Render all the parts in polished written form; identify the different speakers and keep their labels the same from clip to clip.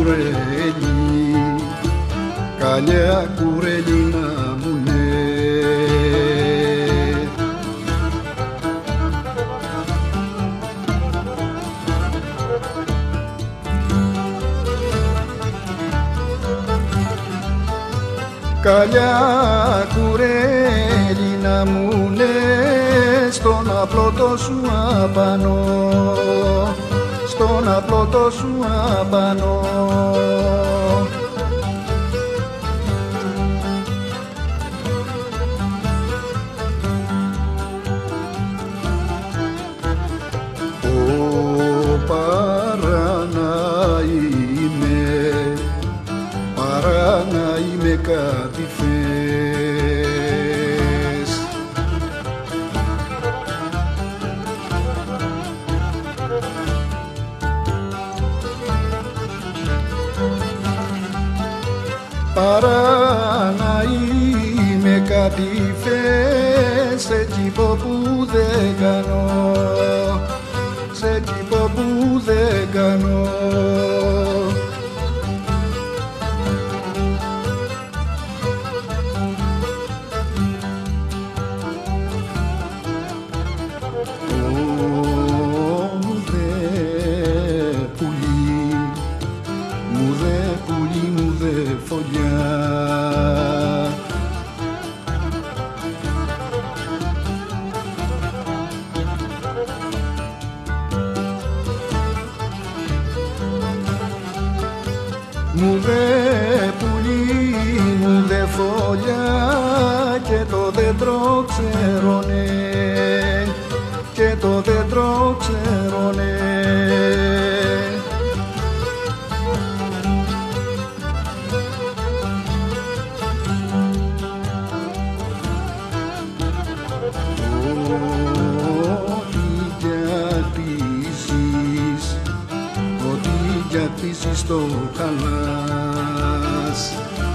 Speaker 1: κουρέλι, καλιά κουρέλινα μου ναι. Καλιά κουρέλινα μου ναι, στον απλότο σου απάνω, στον απλότο σου απάνω. Παρά να είμαι κάτι φες. Παρά να είμαι κάτι φες, εκεί που δεν κάνω, σε εκεί που δεν κάνω. Μου δε πουλί, μου δε φωλιά και το δέντρο ξέρωνε, και το δέντρο ξέρωνε. Γιατί ζεις στο χαλάς.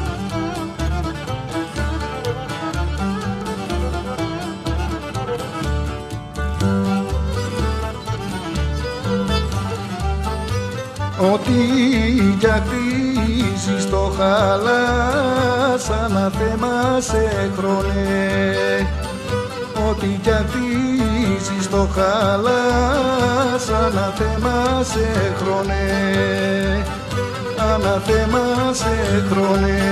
Speaker 1: Ότι γιατί ζεις στο χαλάς, αναθέμα σε χρονέ. Ότι γιατί ζεις στο χαλάς, αναθέμα σε χρονέ, αναθέμα σε χρονέ.